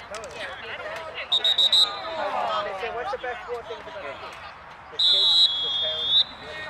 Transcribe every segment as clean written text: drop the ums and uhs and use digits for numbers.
They say, what's the best four things about a kid? The kids, the parents, and the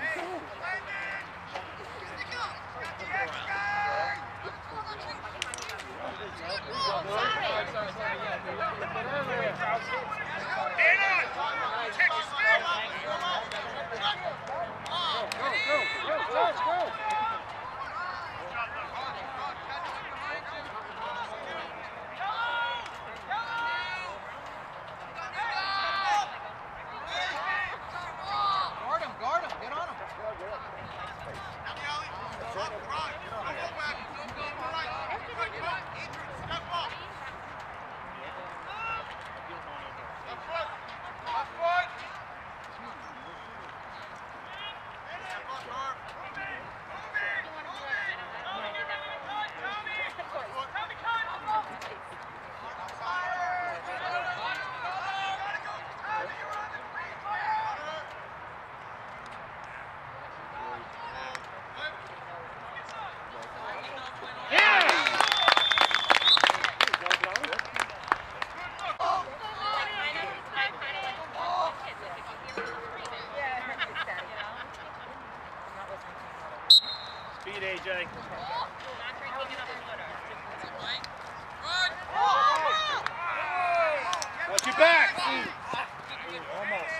Speed, AJ. Watch your back. Almost.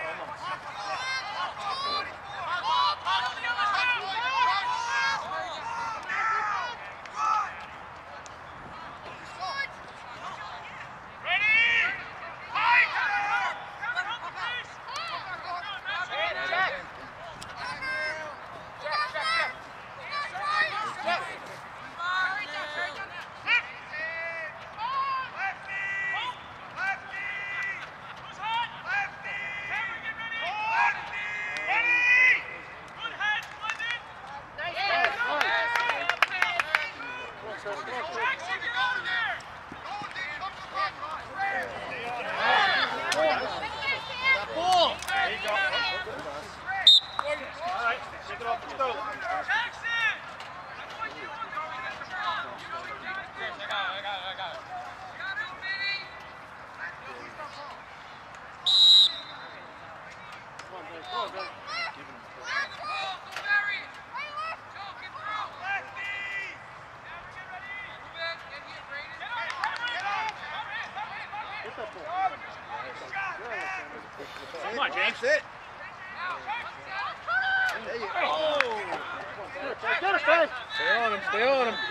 Come on, James. That's it. There you go. Oh. Get it, Fred. Stay on him. Stay on him.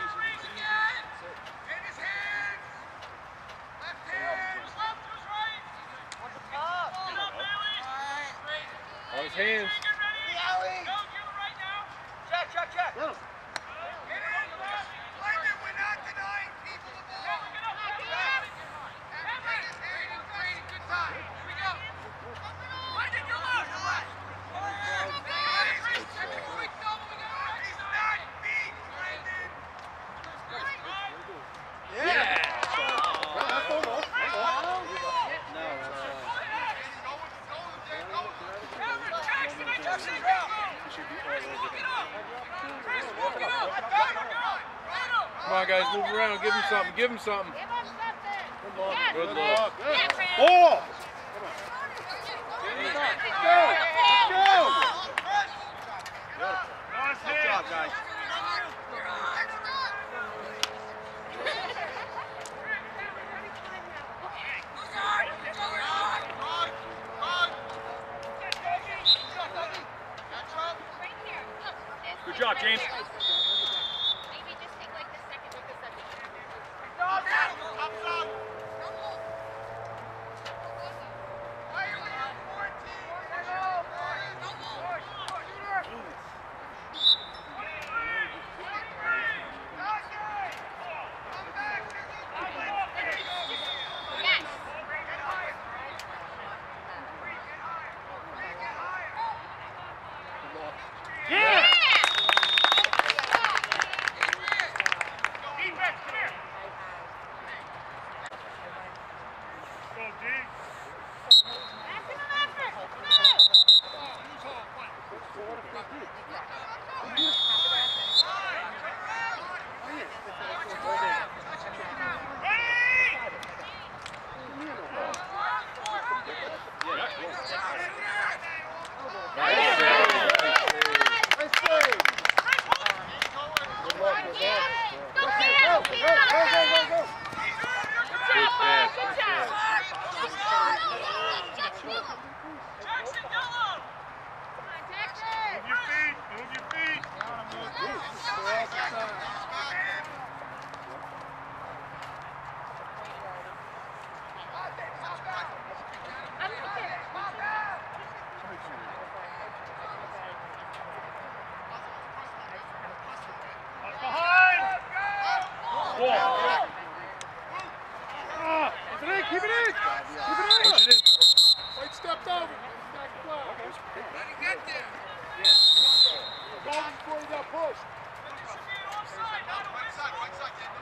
On his hands. Check. Go. Come on, guys, move around. Give him something. Give him something. Come on. Good luck. Ball. Let's go. Good job, guys. Good job, James. Maybe just take like the second with the second. Yeah! Keep it in! Keep it in! Push it in. White stepped over. Back flat. Let him get there. Go before he got pushed. Right side, Dan.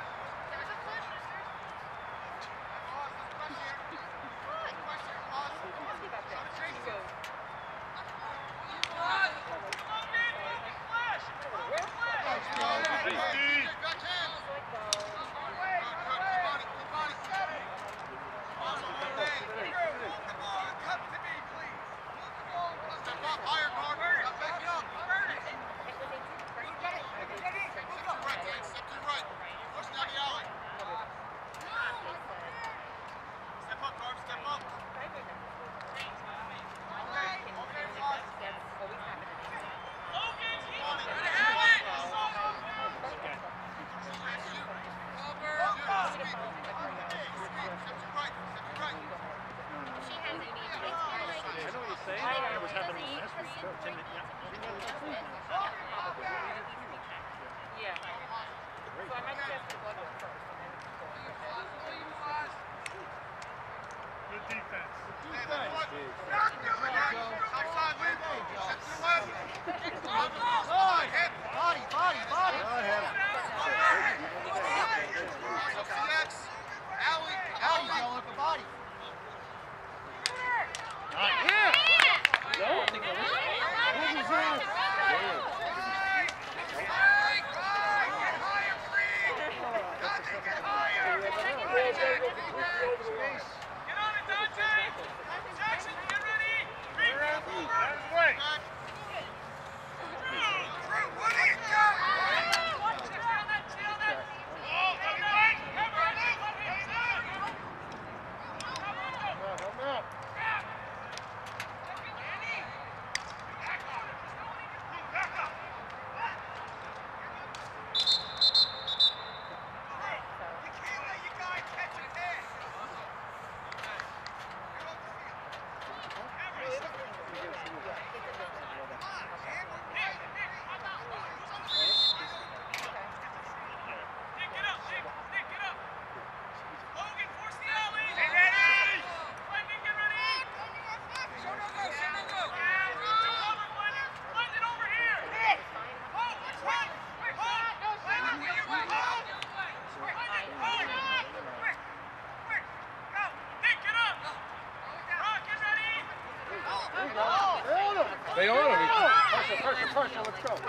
Stay on him. Pressure, let's go.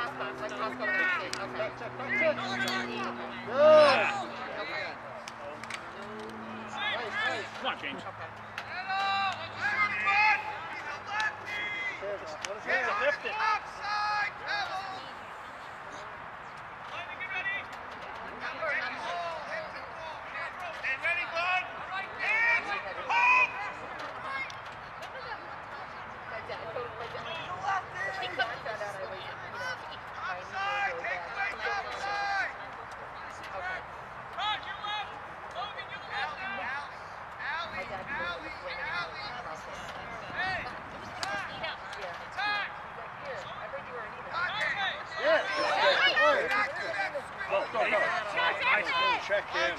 Come on, James. Lift it. Check in.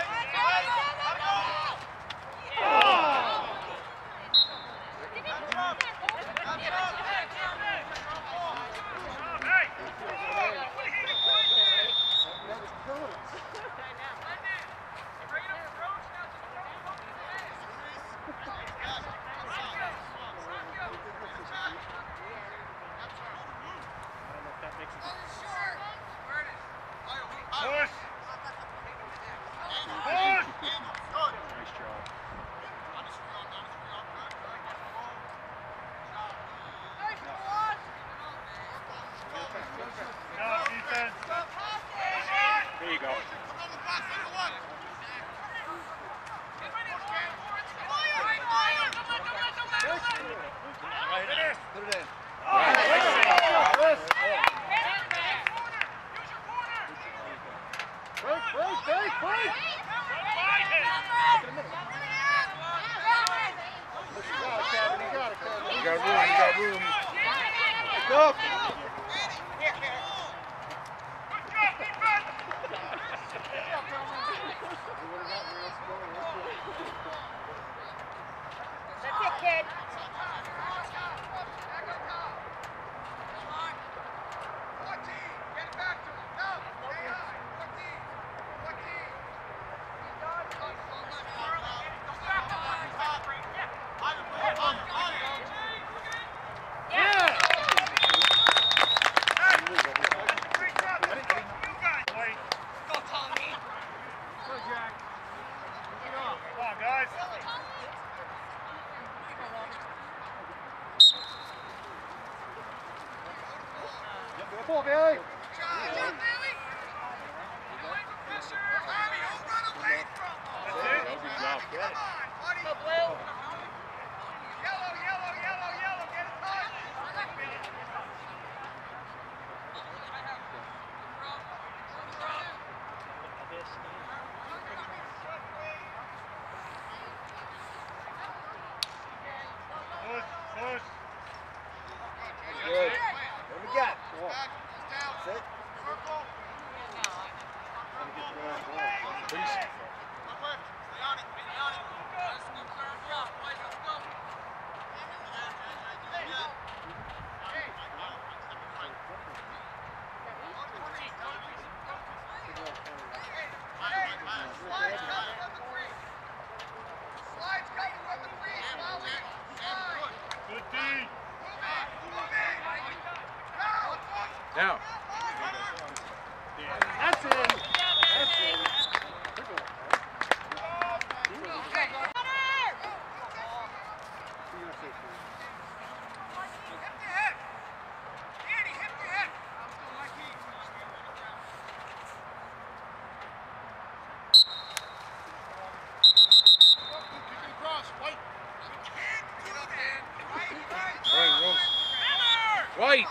There you go. Put it in. Break! You got room. Go! ball, Bailey. Good. What we got? That's it. Now. That's it. That's it. White.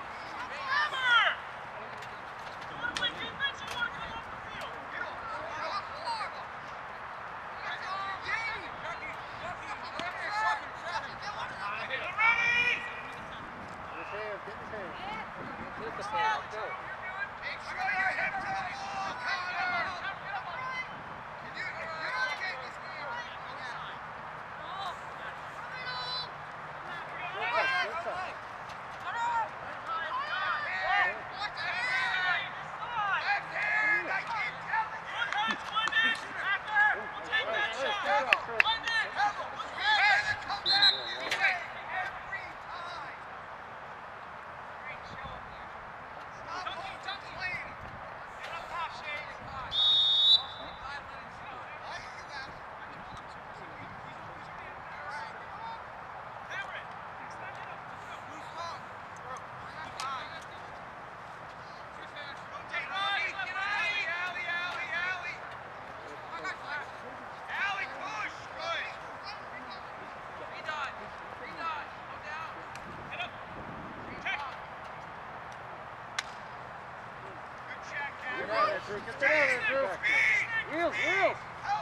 Wheels, wheels.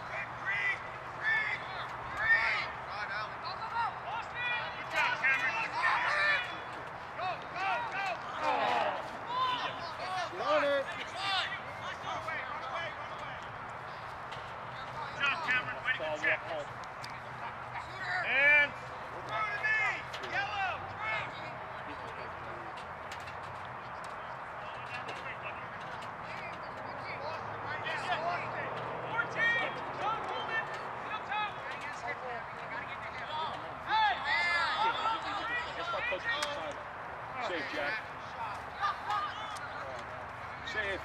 Safe, Jack. Safe.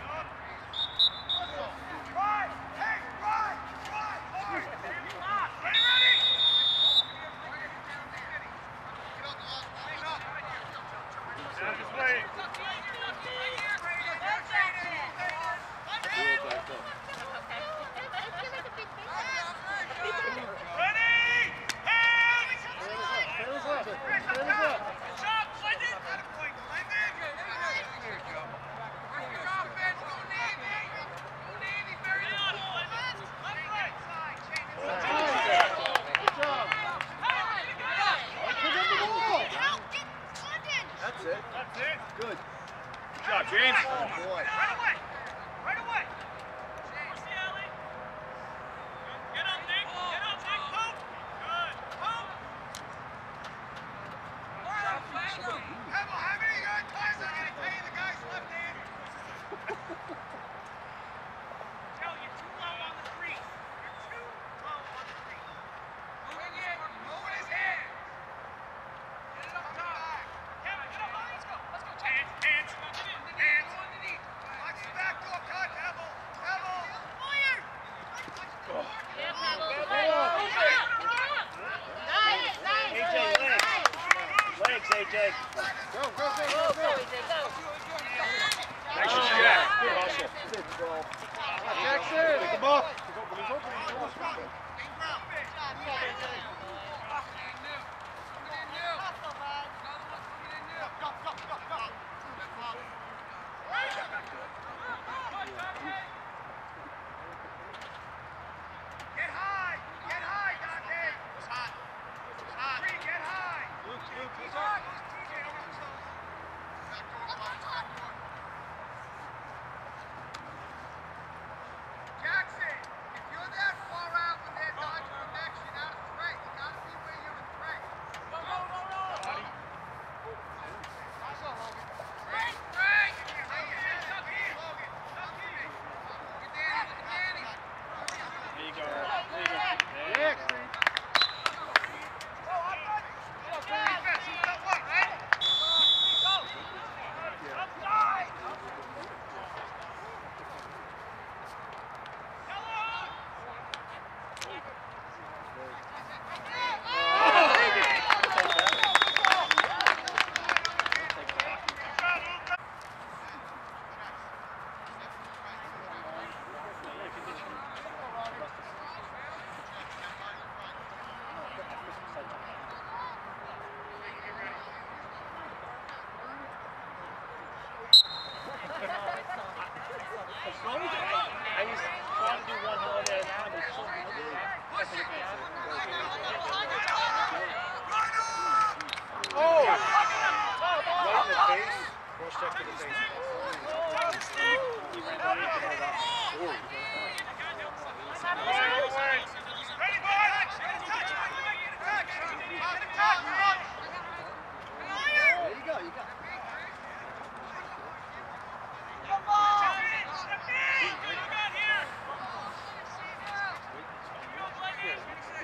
That's it. Good. Good job, James. Oh, boy. Right away. Where's the alley? Get up, Nick. Get up, Nick. Poop. Good. Poop. How many times I gotta tell you the guy's left-handed? Tell you, too low on the crease. You're too low on the crease. Moving his hand. Get it up top. Kevin, get up. Let's go. Let's go. Hands. Hands. Underneath. Watch the back door, cut. Pebble. Fire. Yeah, Pebble. AJ, legs. Legs, AJ. Go, go, go, go, go. Go, AJ, go. Nice check. Good hustle. Jackson. Pick him up. He's open. Get high, Dante. It's hot. It's hot. Free, get high. Luke, he's on. Jackson, if you're that far out when they're dodging connection out of threat, you gotta be where you're in threat. Go. Frank! Look here, Logan. Look at me. Look at Danny. There you go. Yeah, I was trying to do one holiday at a time. It's so Oh! right in the face. Cross check to the face. He ran away from the rock. Ready, boys? Get a touch. There you go. You got it. Come on! Step in! What you got here? Go, Blendon!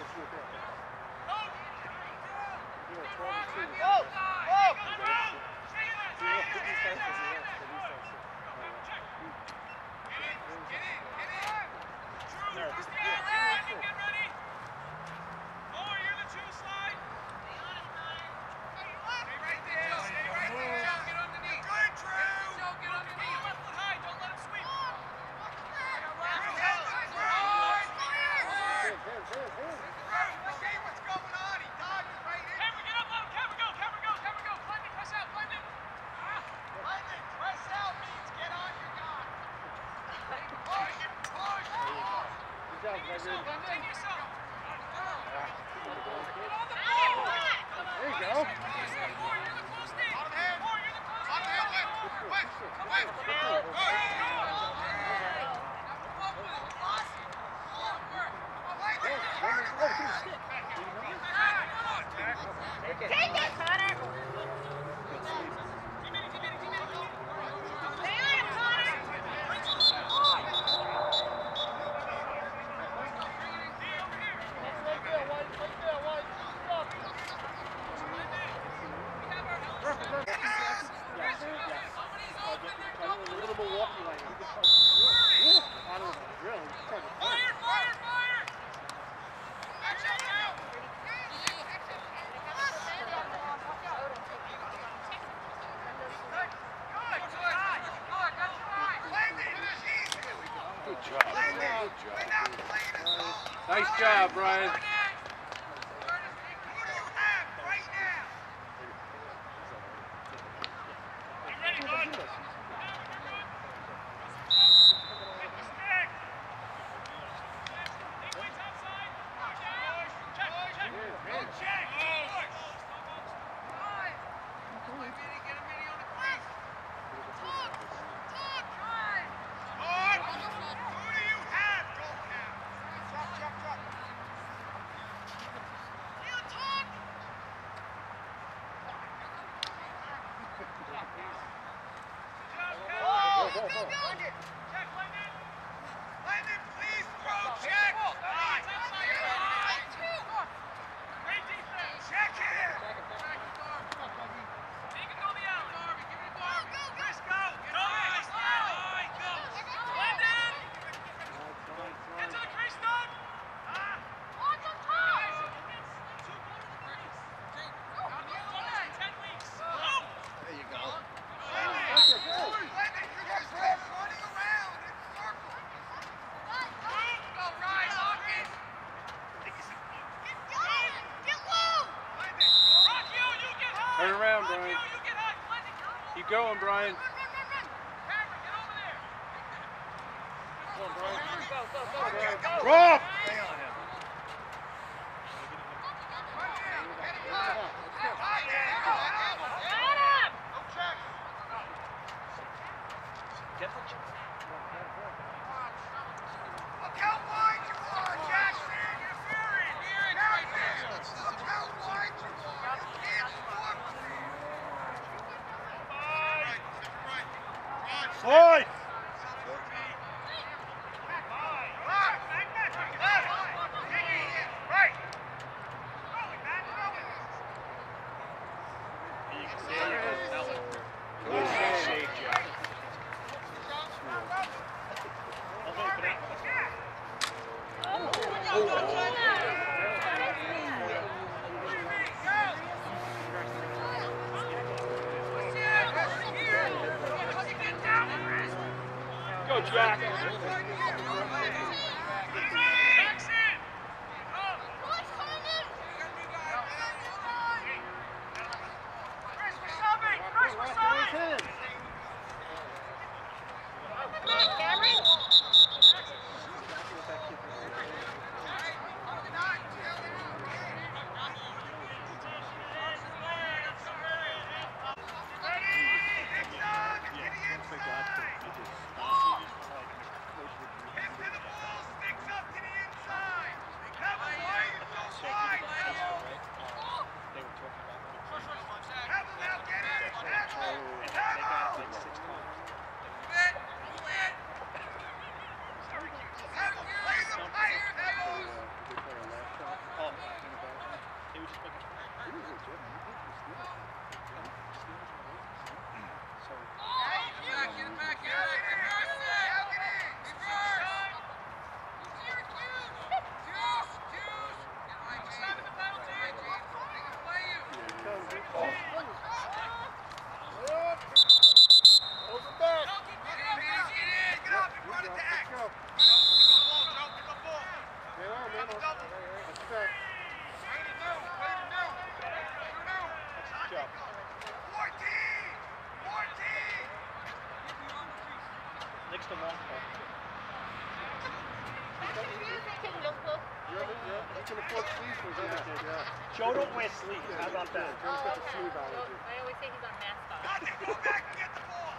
There you go. Take it, Connor. Stay on it, Connor. Nice job, Brian. Landon, please throw check. Check here. Landon, you guys Brian. Keep going, Brian. Come on, Brian. Rob! Stay on him. Get the check. Look how wide you are, Jackson! Jackson! Look how wide you are! You can't score from there! Slide! Go, Jack. Next to long ball. Joe don't wear sleeves. How about that? I always say he's on mascot. Go back and get the ball!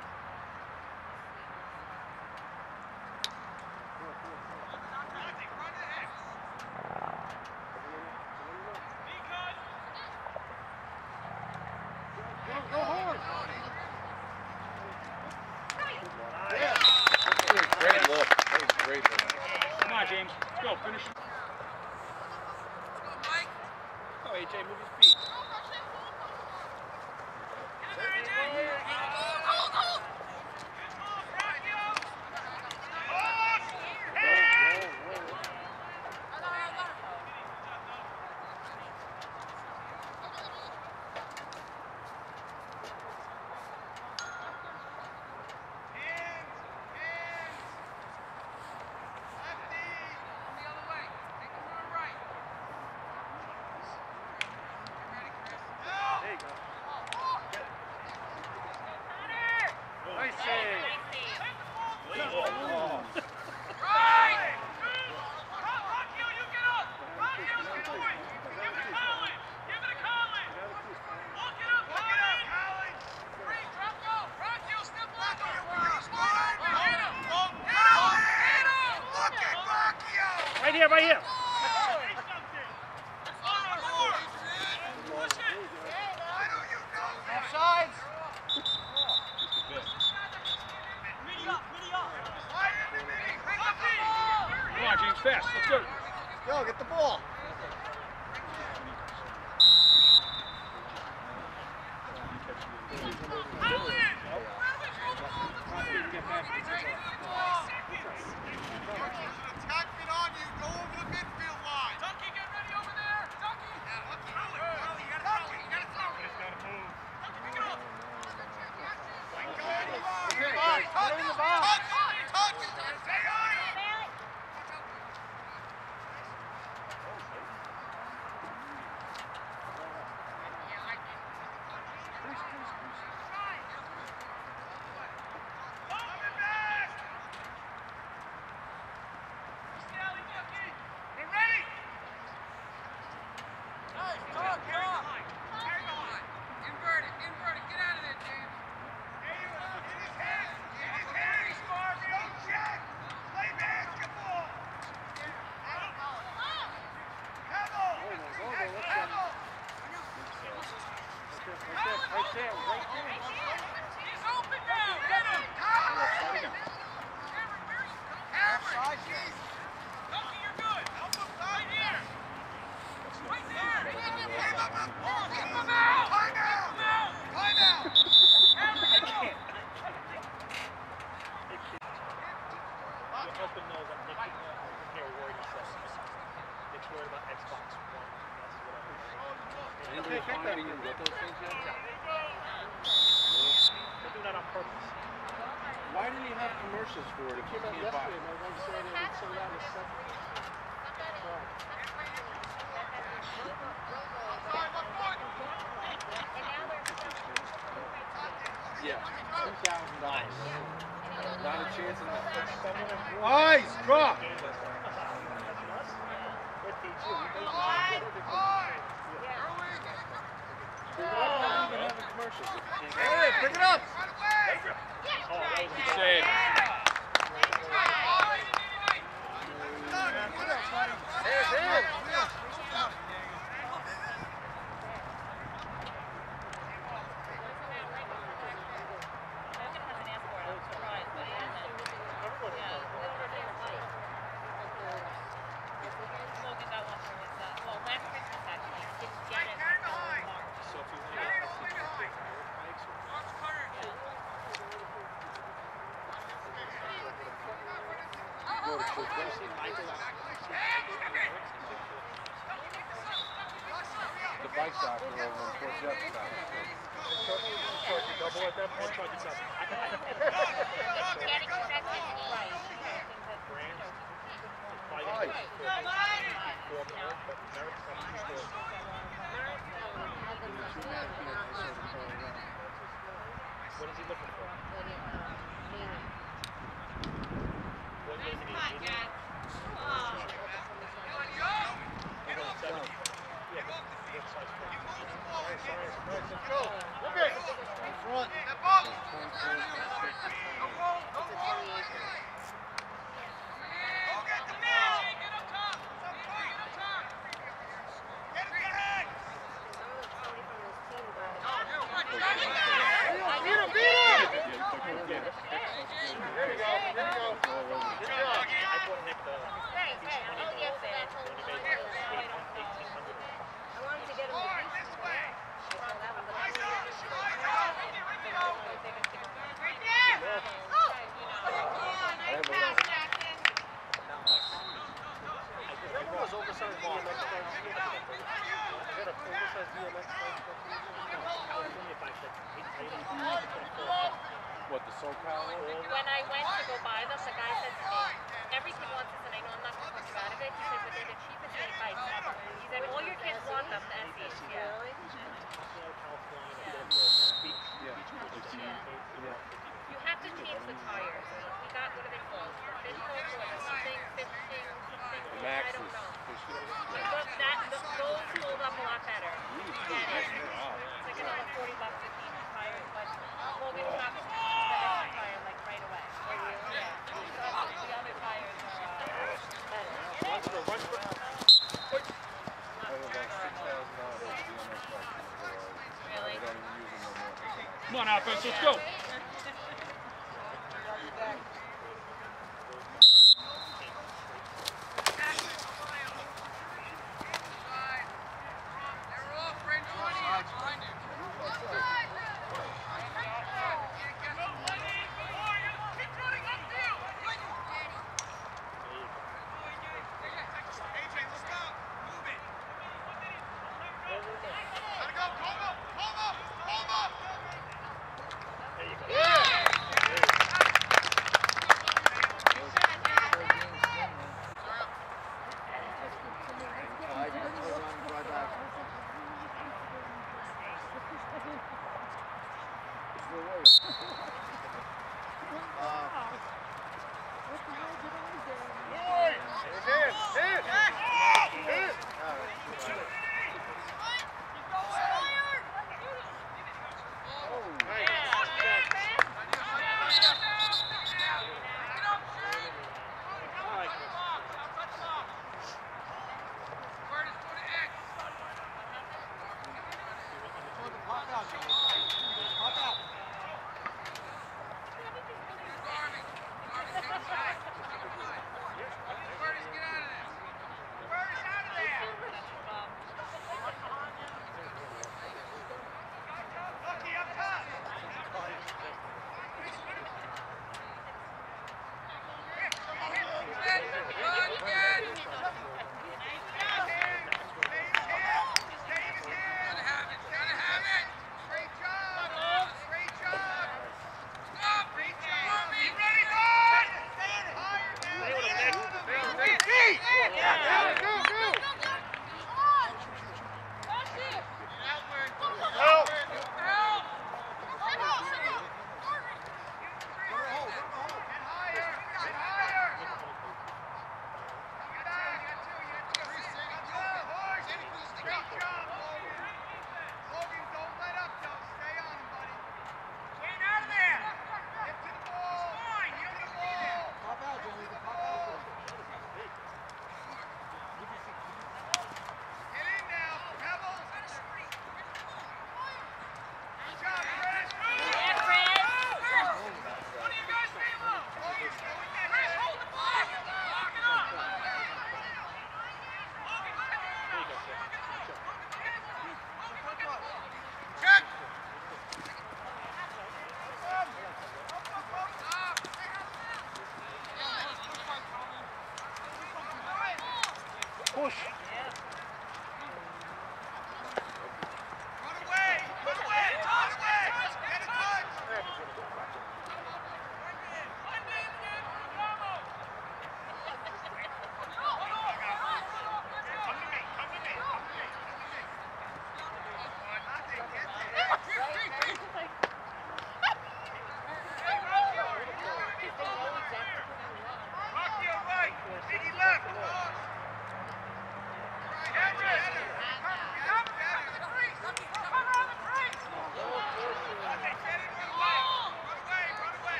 Great look. That was a great look. Come on, James. Let's go. Finish. Oh, AJ, move his feet. Nice save. Right here, right here. Offsides. Come on, James. Fast. Let's go. Go, get the ball. Attackment on you. Go over the midfield line. Ducky, get ready over there. Ducky. You gotta throw it. Pick it up. Invert it. Get out of there, James. In his hands. Don't check. Play basketball. Right there. He's open now. Hit him. Ducky, you're good. Help him. Right here. Right there. Keep him out. Time out. Hammer, go. Your husband knows I'm Nick. They're worried Nick's worried about Xbox One. Anybody find you get those things yet? They're doing that on purpose. Why do you have commercials for it if you can't buy it? My wife said it would sell out in a second. Yeah, $2,000. Not a chance in that. Eyes, drop. Hey, pick it up! Good save. The bike doctor over in Fort Jefferson. Double at that point. What is he looking for? What, the SoCal one? When I went to go buy them, the guy said to me, every kid wants this, and I know I'm not going to talk you out of it. He said, but they're the cheapest made bikes ever. He said, all your kids want them, the SEs. Yeah. You have to change the tires. We got, what are they called? Something, I don't know. But those hold up a lot better. It's like another $40 a piece of tires, but Logan Cox the next tire like right away. Yeah. The other tires are better. Really? Come on, offense, let's go.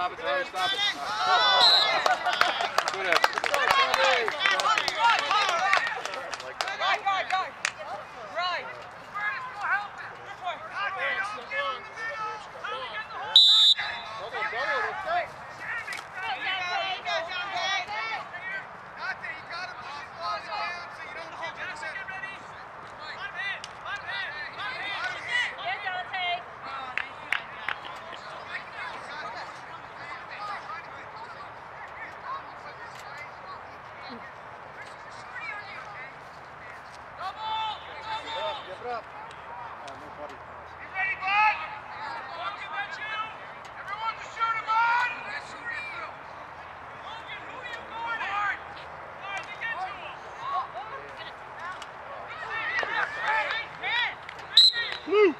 Stop it, Tyler, stop it. Good effort. Right. Give it up. Oh, nobody. You ready, bud? Logan, that's you. Everyone to shoot him on. Logan, who are you going hard? Hard to get to him. Blue.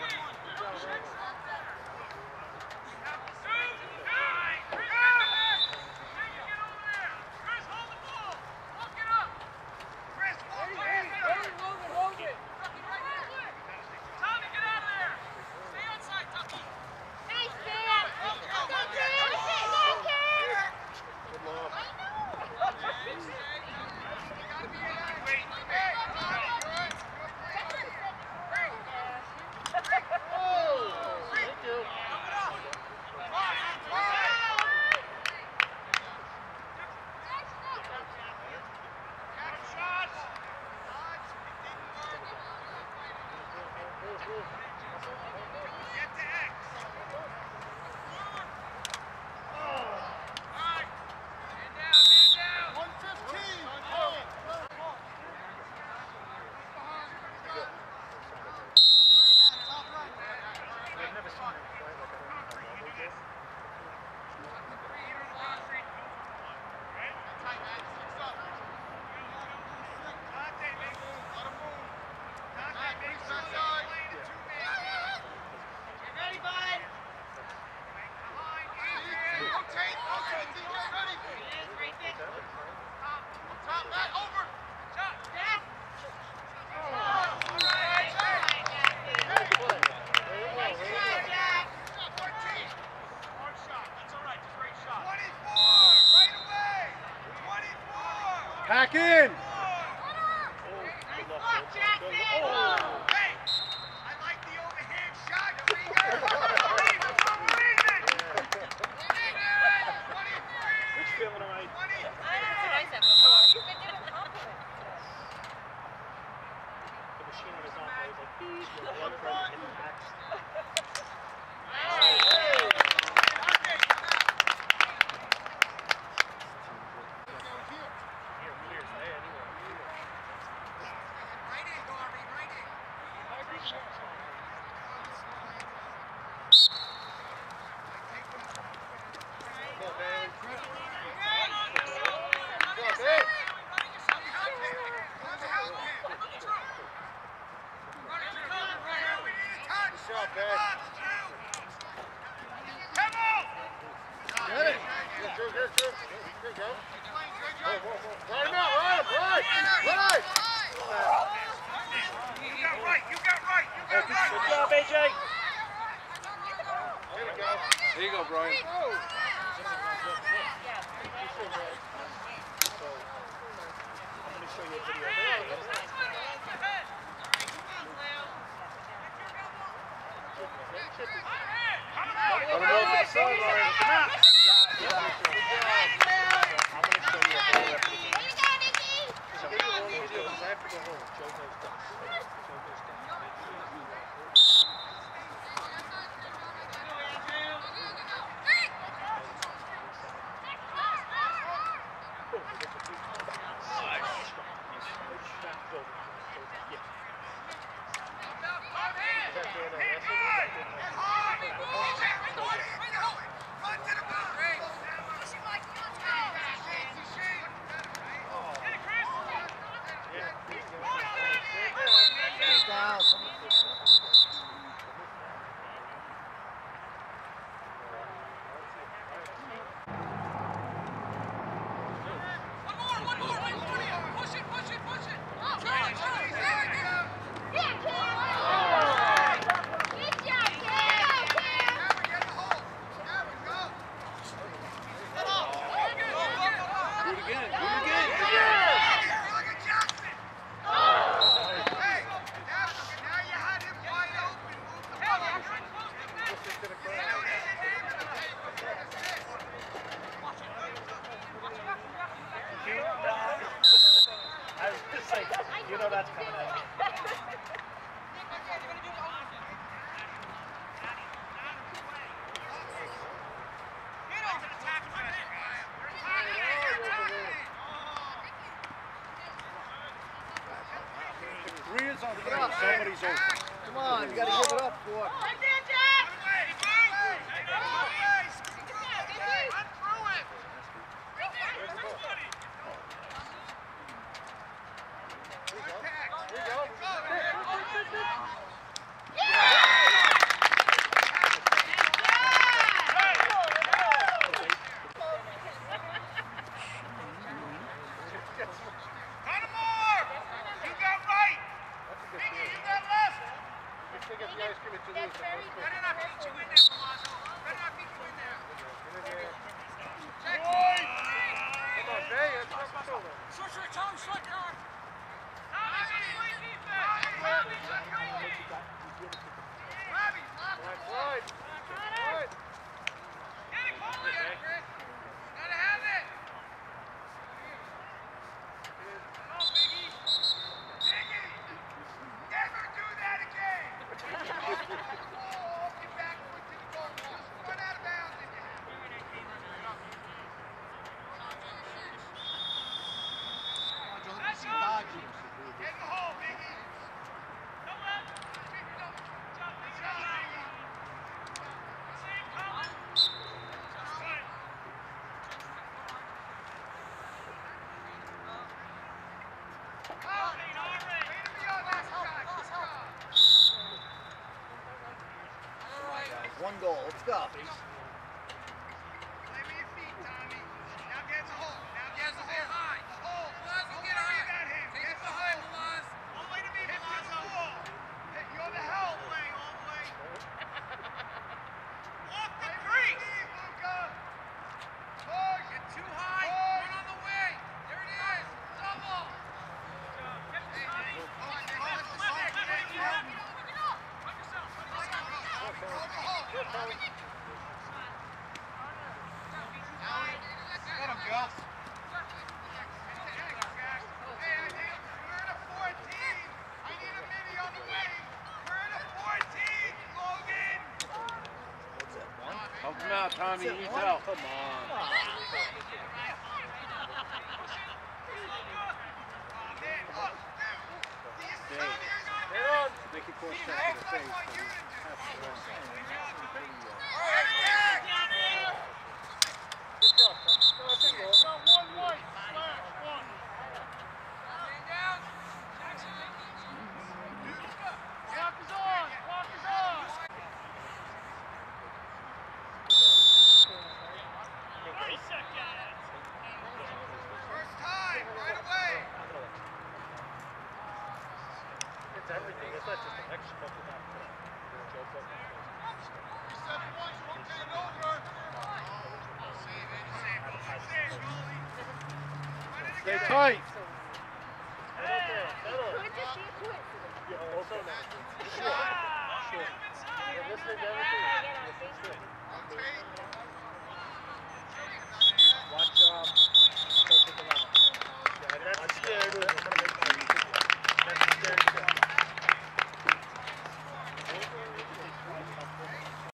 Back in. There you go, Brian. again. Do it again. Look at Jackson. Hey, now you had him wide open. Move the ball. I was just like, you know that's coming out. Three is on three. Somebody's open. Come on, you gotta give it up for. Right there, Jack! One goal. Let's go. Help him out, Tommy. He needs help. Come on. Make it push check to the face. It's everything. It's not just an extra book without Stay tight. Listen to everything.